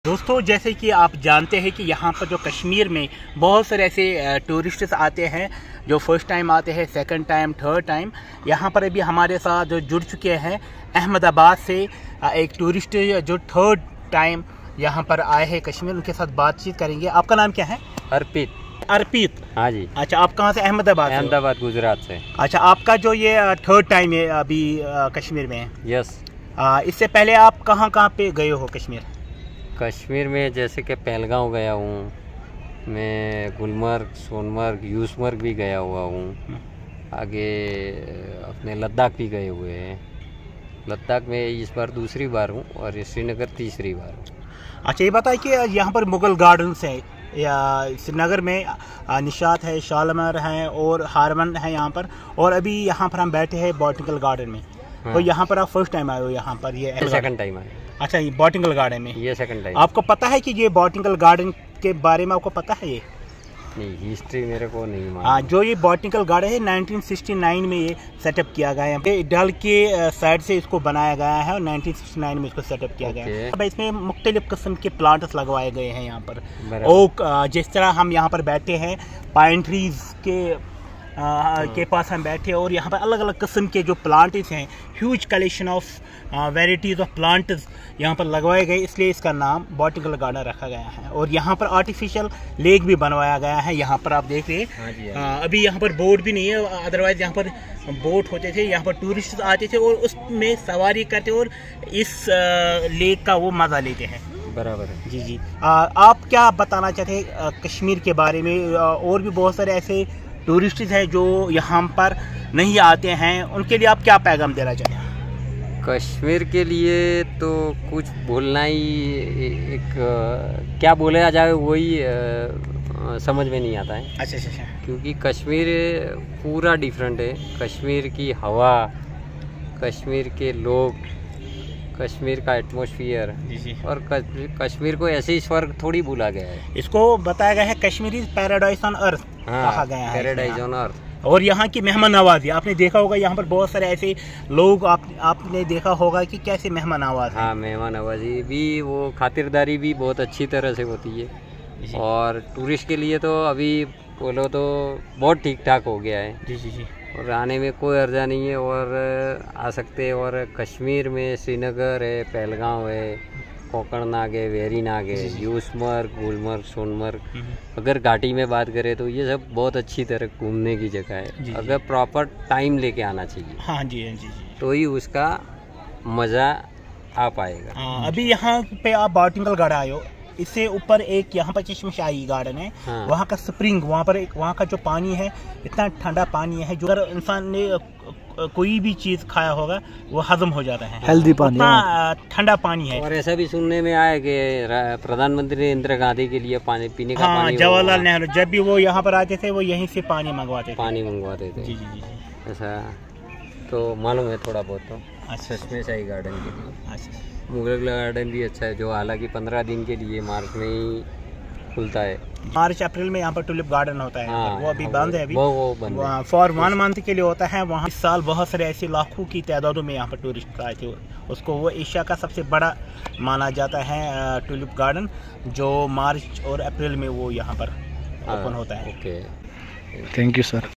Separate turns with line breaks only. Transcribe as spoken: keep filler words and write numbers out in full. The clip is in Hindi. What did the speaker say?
दोस्तों, जैसे कि आप जानते हैं कि यहाँ पर जो कश्मीर में बहुत सारे ऐसे टूरिस्ट्स आते हैं जो फर्स्ट टाइम आते हैं, सेकंड टाइम, थर्ड टाइम। यहाँ पर अभी हमारे साथ जो जुड़ चुके हैं अहमदाबाद से एक टूरिस्ट जो थर्ड टाइम यहाँ पर आए हैं कश्मीर, उनके साथ बातचीत करेंगे। आपका नाम क्या है?
अर्पित।
अर्पित,
हाँ जी।
अच्छा, आप कहाँ से? अहमदाबाद।
अहमदाबाद, गुजरात से।
अच्छा, आपका जो ये थर्ड टाइम है अभी कश्मीर में?
यस।
इससे पहले आप कहाँ कहाँ पे गए हो कश्मीर?
कश्मीर में जैसे कि पहलगांव गया हूँ मैं, गुलमर्ग, सोनमर्ग, यूसमर्ग भी गया हुआ हूँ। आगे अपने लद्दाख भी गए हुए हैं। लद्दाख में इस बार दूसरी बार हूँ और श्रीनगर तीसरी बार हूँ।
अच्छा, ये बताइए कि यहाँ पर मुगल गार्डन्स है या श्रीनगर में निशात है, शालमार है और हारमन है यहाँ पर, और अभी यहाँ पर हम बैठे हैं बॉटनिकल गार्डन में। हाँ। तो यहाँ पर आप फर्स्ट टाइम आए हो यहाँ पर? ये
सेकंड टाइम आए।
अच्छा, ये बॉटनिकल गार्डन में
ये सेकंड टाइम।
आपको पता है कि ये बॉटनिकल गार्डन के बारे में आपको पता है? ये
नहीं, हिस्ट्री मेरे को नहीं मालूम।
हाँ, जो ये बॉटनिकल गार्डन है नाइनटीन सिक्सटी नाइन में ये सेटअप किया गया है। डल के साइड से इसको बनाया गया है और नाइनटीन सिक्सटी नाइन में इसको सेटअप किया गया है। अब इसमें मुख्तलिफ किस्म के प्लांट्स लगवाए गए हैं यहाँ पर। ओक, जिस तरह हम यहाँ पर बैठे हैं पाइन ट्रीज के आ, के पास हम बैठे, और यहाँ पर अलग अलग किस्म के जो प्लांट्स हैं, huge collection of varieties of plants यहाँ पर लगवाए गए, इसलिए इसका नाम बॉटनिकल गार्डन रखा गया है। और यहाँ पर आर्टिफिशियल लेक भी बनवाया गया है। यहाँ पर आप देख रहे हैं अभी यहाँ पर बोट भी नहीं है, अदरवाइज यहाँ पर बोट होते थे, यहाँ पर टूरिस्ट आते थे और उसमें सवारी करते और इस आ, लेक का वो मज़ा लेते हैं।
बराबर है
जी जी। आ, आप क्या बताना चाहते हैं कश्मीर के बारे में? और भी बहुत सारे ऐसे टूरिस्ट हैं जो यहाँ पर नहीं आते हैं, उनके लिए आप क्या पैगाम देना चाहते हैं?
कश्मीर के लिए तो कुछ बोलना ही एक, क्या बोला जाए वही समझ में नहीं आता है।
अच्छा अच्छा।
क्योंकि कश्मीर पूरा डिफरेंट है। कश्मीर की हवा, कश्मीर के लोग, कश्मीर का एटमॉस्फेयर, और कश्मीर को ऐसे ही स्वर्ग थोड़ी भूला गया है।
इसको बताया गया है कश्मीरी पैराडाइज ऑन अर्थ कहा गया है,
पैराडाइज ऑन अर्थ।
और यहाँ की मेहमान नवाजी आपने देखा होगा, यहाँ पर बहुत सारे ऐसे लोग आप आपने देखा होगा कि कैसे मेहमान नवाजी।
हाँ, मेहमान नवाजी भी, वो खातिरदारी भी बहुत अच्छी तरह से होती है। और टूरिस्ट के लिए तो अभी बोलो तो बहुत ठीक ठाक हो गया है। जी जी जी। और आने में कोई अर्जा नहीं है और आ सकते हैं। और कश्मीर में श्रीनगर है, पहलगांव है, कोकरनाग है, वेरीनाग है, यूसमर्ग, गुलमर्ग, सोनमर्ग। अगर घाटी में बात करें तो ये सब बहुत अच्छी तरह घूमने की जगह है। अगर प्रॉपर टाइम लेके आना चाहिए। हाँ जी जी जी। तो ही उसका मज़ा आ पाएगा। हाँ, अभी यहाँ पे आप बॉटनिकल गार्डन आए हो, इससे ऊपर एक यहाँ पर चश्मशाही गार्डन है। हाँ। वहाँ का स्प्रिंग, वहाँ पर एक वहाँ का जो पानी है इतना ठंडा पानी है, जो अगर इंसान ने कोई भी चीज़ खाया होगा वो हजम हो जाता है। हेल्दी पानी, ठंडा पानी है। और ऐसा भी सुनने में आया कि प्रधानमंत्री इंदिरा गांधी के लिए पानी पीने का, हाँ, जवाहरलाल नेहरू जब भी वो यहाँ पर आते थे वो यहीं से पानी मंगवाते थे पानी मंगवाते थे। जी जी जी। ऐसा तो मालूम है थोड़ा बहुत। तो अच्छा, चश्मशाही गार्डन के लिए। अच्छा, मुगल गार्डन भी अच्छा है, जो हालांकि पंद्रह दिन के लिए मार्च में ही खुलता है। मार्च अप्रैल में यहाँ पर टुलिप गार्डन होता है। हाँ, वो अभी बंद है। अभी वो वो बंद है, फॉर वन मंथ के लिए होता है। वहाँ इस साल बहुत सारे ऐसे लाखों की तादादों में यहाँ पर टूरिस्ट आए थे। उसको वो एशिया का सबसे बड़ा माना जाता है टुलिप गार्डन, जो मार्च और अप्रैल में वो यहाँ पर ओपन होता है। Okay, thank you sir.